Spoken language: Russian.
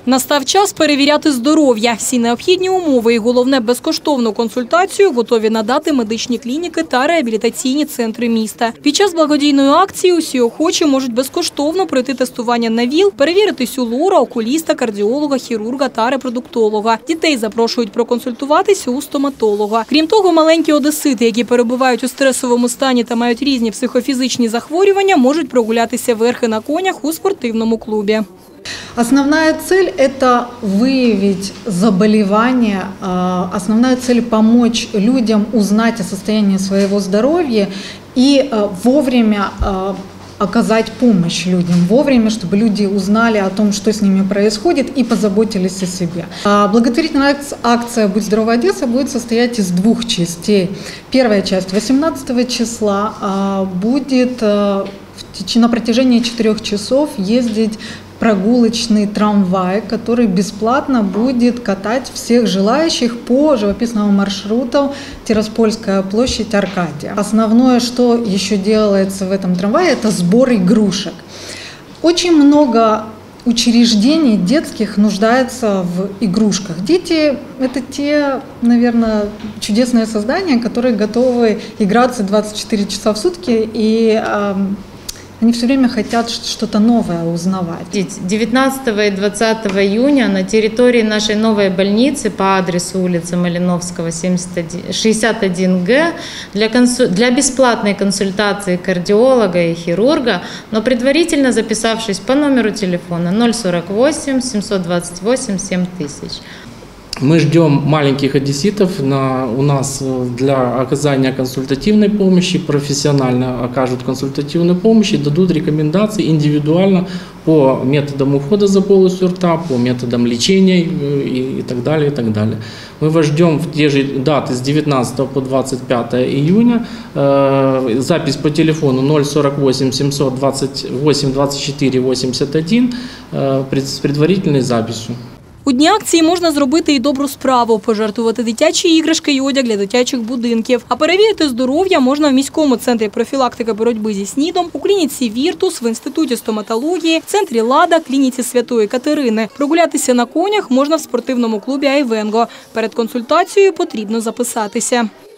Настав час перевіряти здоров'я. Всі необхідні умови і, головне, безкоштовну консультацію готові надати медичні клініки та реабілітаційні центри міста. Під час благодійної акції усі охочі можуть безкоштовно пройти тестування на ВІЛ, перевіритись у лора, окуліста, кардіолога, хірурга та репродуктолога. Дітей запрошують проконсультуватися у стоматолога. Крім того, маленькі одесити, які перебувають у стресовому стані та мають різні психофізичні захворювання, можуть прогулятися верхи на конях у спортивному клубі. Основная цель – это выявить заболевания, основная цель – помочь людям узнать о состоянии своего здоровья и вовремя оказать помощь людям, вовремя, чтобы люди узнали о том, что с ними происходит, и позаботились о себе. Благотворительная акция «Будь здорова, Одесса» будет состоять из двух частей. Первая часть 18 числа будет на протяжении 4 часов ездить прогулочный трамвай, который бесплатно будет катать всех желающих по живописному маршруту Тираспольская площадь, Аркадия. Основное, что еще делается в этом трамвае, это сбор игрушек. Очень много учреждений детских нуждаются в игрушках. Дети – это те, наверное, чудесные создания, которые готовы играться 24 часа в сутки и они все время хотят что-то новое узнавать. 19 и 20 июня на территории нашей новой больницы по адресу улица Малиновского, 61Г для бесплатной консультации кардиолога и хирурга, но предварительно записавшись по номеру телефона 048 728 7000. Мы ждем маленьких одесситов. У нас для оказания консультативной помощи профессионально окажут консультативную помощь и дадут рекомендации индивидуально по методам ухода за полостью рта, по методам лечения и так далее, и так далее. Мы вас ждем в те же даты с 19 по 25 июня. Запись по телефону 048 728 24 81 с предварительной записью. У дні акції можна зробити і добру справу – пожертвувати дитячі іграшки і одяг для дитячих будинків. А перевірити здоров'я можна в міському центрі профілактики боротьби зі СНІДом, у клініці «Віртус», в інституті стоматології, в центрі «Лада», клініці Святої Катерини. Прогулятися на конях можна в спортивному клубі «Айвенго». Перед консультацією потрібно записатися.